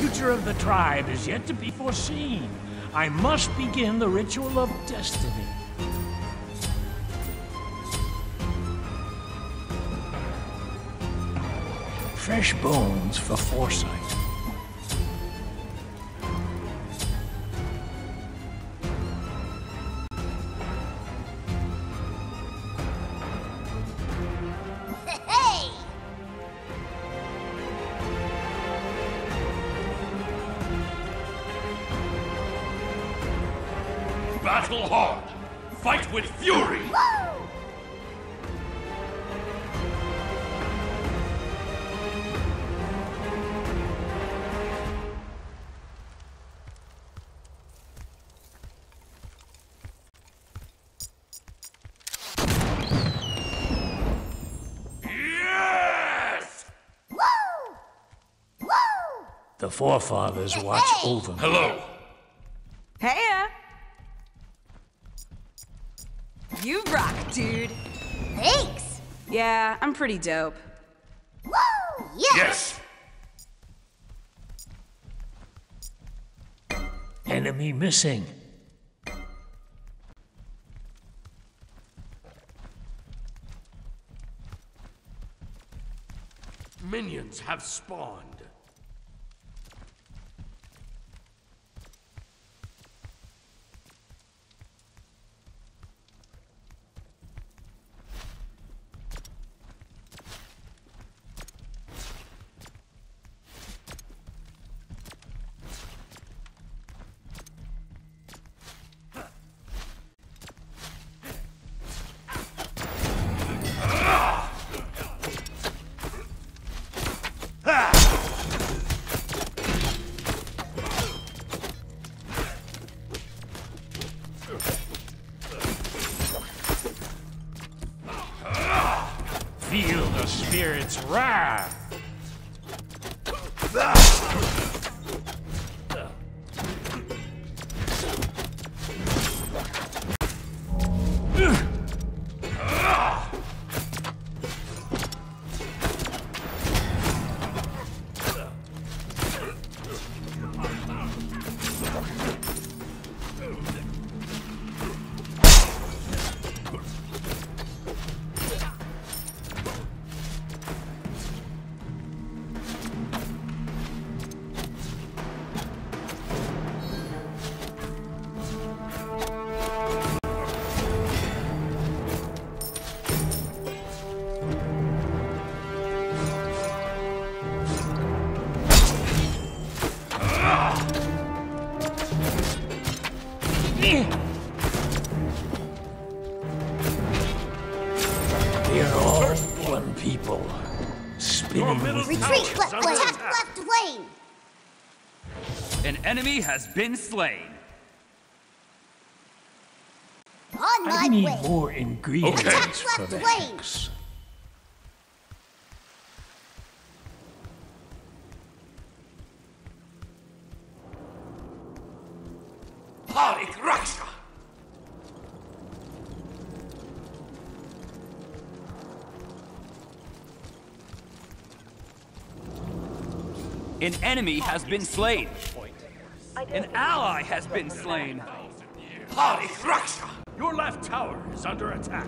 future of the tribe is yet to be foreseen. I must begin the ritual of destiny. Fresh bones for foresight. Hey! Battle hard! Fight with fury! Woo! Yes! Woo! Woo! The forefathers watch over me. Hello! Heya! You rock, dude. Thanks! Yeah, I'm pretty dope. Woo! Yes! Yes! Enemy missing. Minions have spawned. Feel the spirit's wrath. We're all one people. Spinning with Retreat left lane! Attack left lane! An enemy has been slain. On my I need way! more ingredients Attack for left the lane. hex. Harik Raksha! An enemy has been slain. An ally has been slain. Harik Raksha! Your left tower is under attack.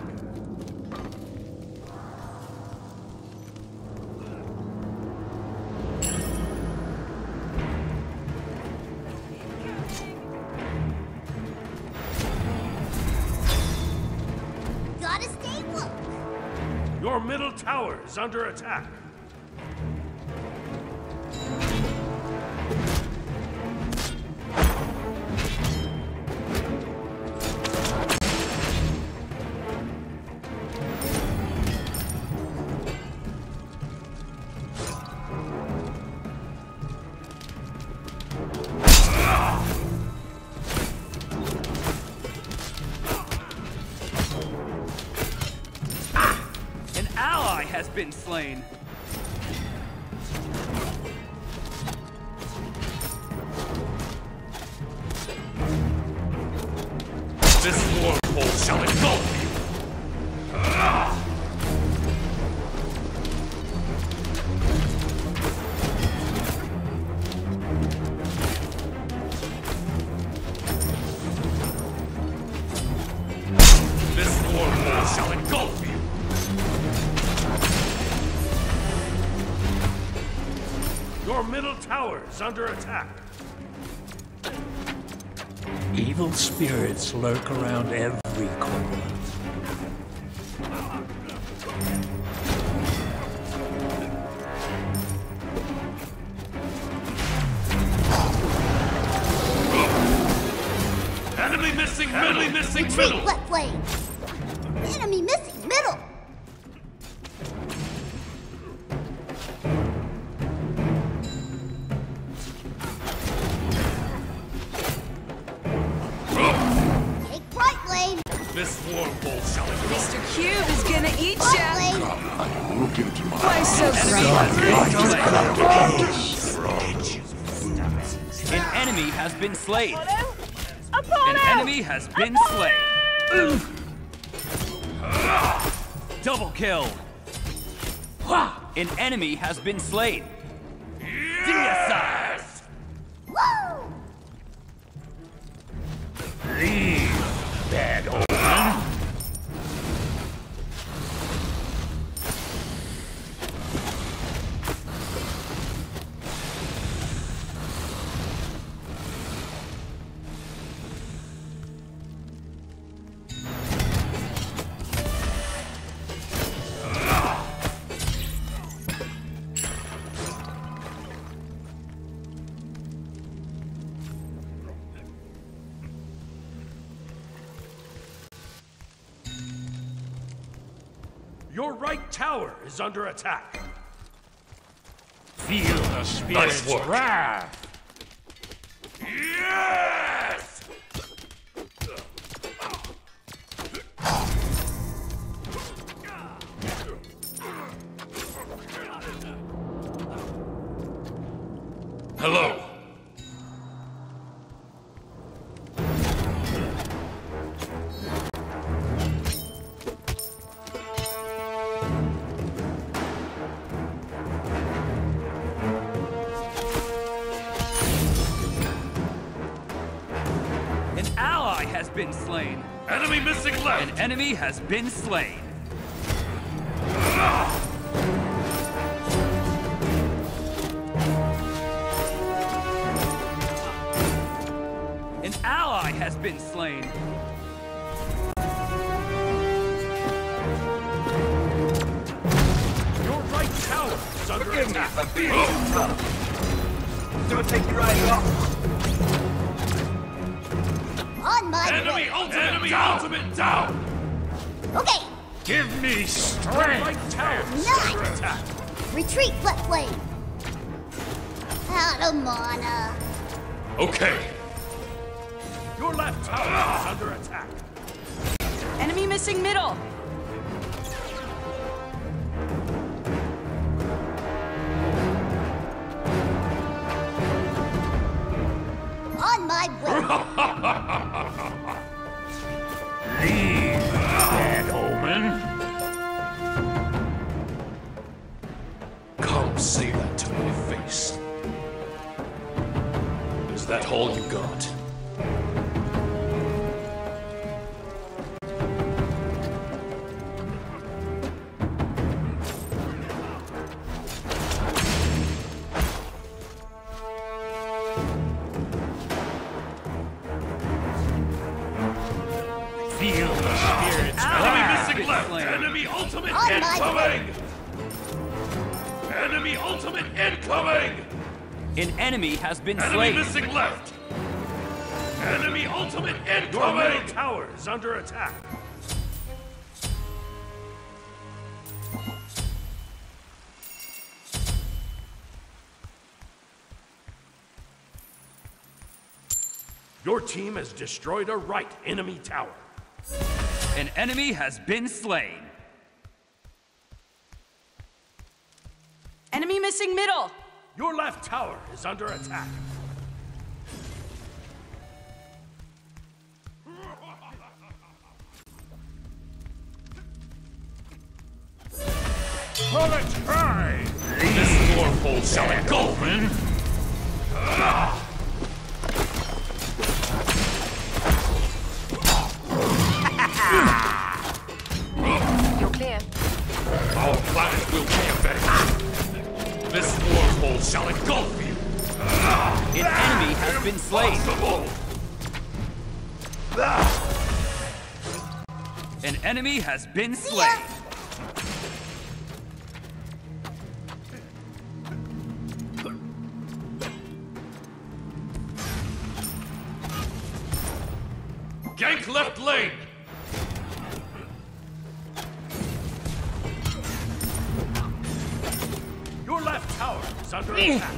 Gotta stay woke! Your middle tower is under attack. An ally has been slain. This wormhole shall engulf you! Your middle tower is under attack. Evil spirits lurk around every corner. Enemy missing middle! Enemy missing Retreat, middle! left lane. Enemy missing middle. Take right lane. This wormhole shall go. Mr. Cube is gonna eat Left ya. lane. Look into my Why so An enemy has been slain. An enemy has been slain. Double kill. An enemy has been slain. Deicide. Woo! Leave, bad omen. Your right tower is under attack. Feel the spirit's work. wrath. Yes! Hello. An ally has been slain. Enemy missing left. An enemy has been slain. An ally has been slain. Your right tower is under attack. Don't take your eyes off. On my Enemy way. ultimate ultimate down. Okay. Give me Your strength. right tower is Nice. under attack. Retreat, left lane. Out of mana. Okay. Your left tower is under attack. Enemy missing middle. On my way. Leave, bad omen. Come say that to my face. Is that all you got? Feel the spirit's Enemy wrath. missing left. slain. Enemy ultimate On my incoming. Enemy ultimate incoming. An enemy has been Enemy slain. missing left. Enemy ultimate incoming. Your middle tower is under attack. Your team has destroyed a right enemy tower. An enemy has been slain. Enemy missing middle. Your left tower is under attack. For the try. This wormhole shall engulf me. Omen. You're clear. Our planet will be avenged. This wormhole shall engulf you! An enemy has been slain. An enemy has been slain. Gank left lane! Your left tower is under attack.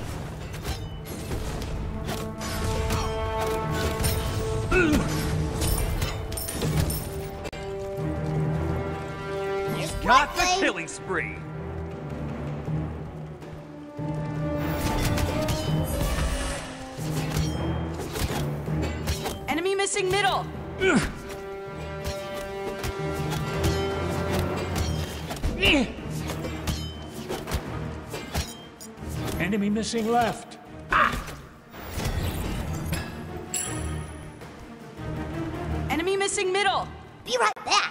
Got the killing spree. Enemy missing middle. Enemy missing left. Enemy missing middle. Be right back.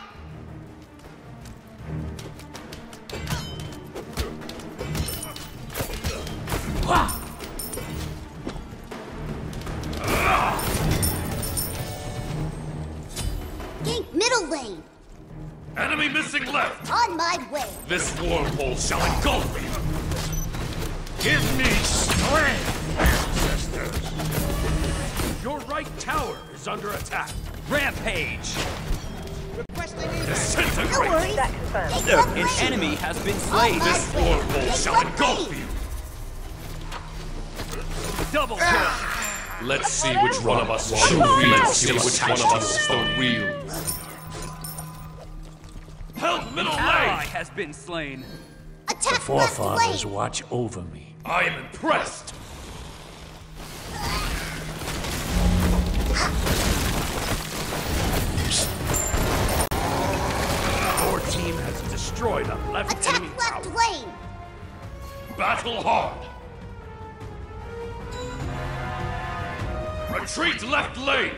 Gank middle lane. Enemy missing left! On my way. This wormhole shall engulf you! Give me strength, ancestors. Your right tower is under attack. Rampage. No Disintegrate! worries. Gank left An lane. enemy has been On slain. my This way. wormhole Gank shall left engulf lane. you! Double kill. Let's see which one of us Let's see which one of us is the real. Help middle Ally lane! has been slain. Attack left Forefathers lane. watch over me. I am impressed! Your team has destroyed a left Attack enemy left tower. lane. Battle hard! Retreat left lane!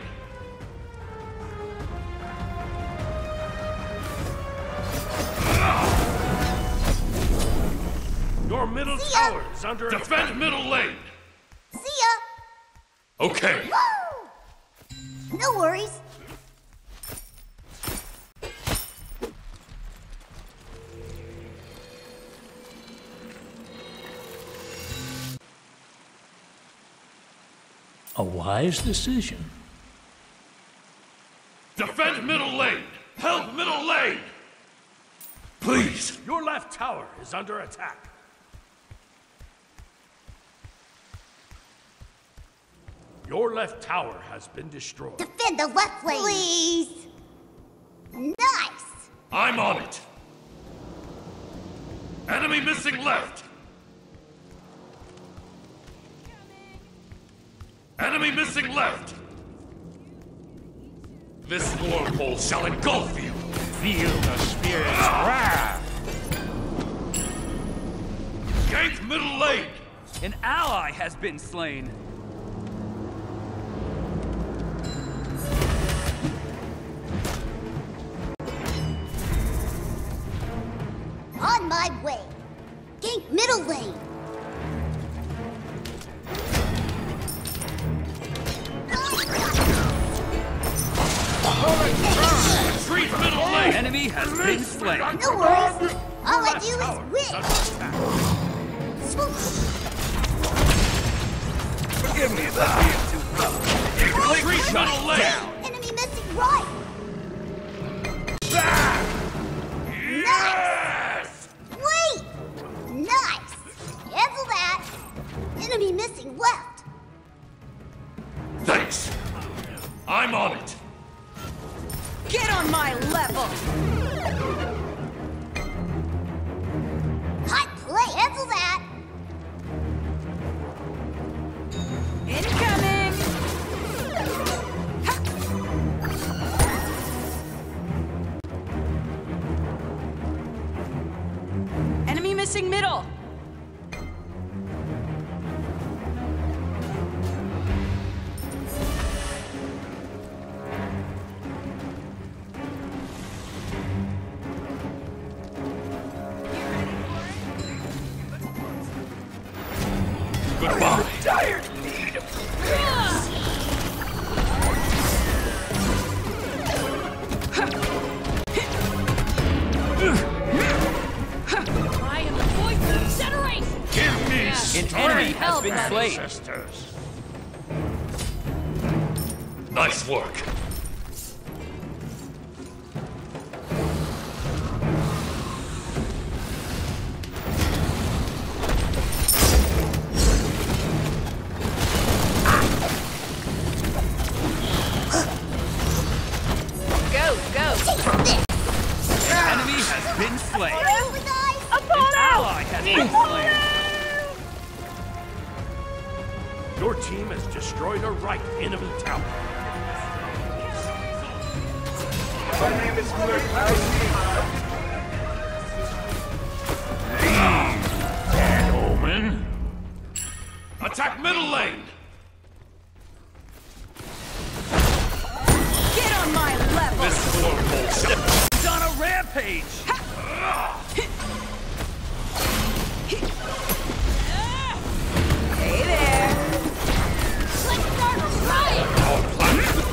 Your middle See ya. tower is under defend middle lane! See ya. Okay, Woo! No worries. A wise decision. defend middle lane! Help middle lane! Please! Your left tower is under attack. Your left tower has been destroyed. Defend the left lane. Please. Nice. I'm on it! Enemy missing left! Enemy missing left! This wormhole shall engulf you! Feel the spirit's wrath. Gank middle lane! An ally has been slain. On my way. Gank middle lane. Retreat middle lane! Enemy has been slain. No worries. All I do Tower is is win. under attack. Swoop. Forgive me if I'm being too rough. Retreat middle lane! Enemy missing right. Yes! Wait. Nice. Cancel that. Enemy missing left. Thanks! I'm on it! Get on my level. Hot play. Cancel that. Incoming. Enemy missing middle. Goodbye. Tired. I am the voice of generation. Give me An strength, enemy has been slain. Sisters. Nice work. Go, go. An enemy has been slain. Over the ice. An ally has been slain. Your team has destroyed a right enemy tower. Bad omen. Attack middle lane. Get on my level. This more bullshit. He's on a rampage. Hey there. Let's start a riot. Our planet.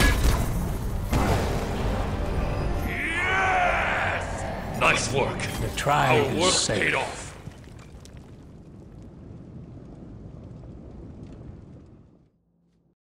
Yes! Nice work. The trial Our is work safe. paid off.